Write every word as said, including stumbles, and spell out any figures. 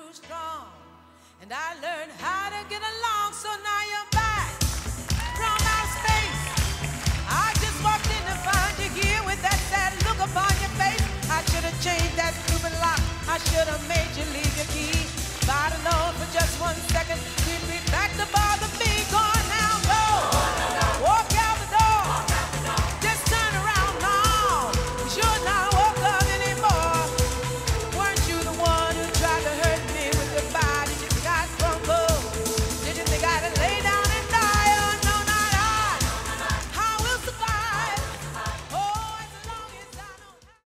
grew strong, and I learned how to get along. So now you're back from outer space. I just walked in to find you here with that sad look upon your face. I should have changed that stupid lock. I should have made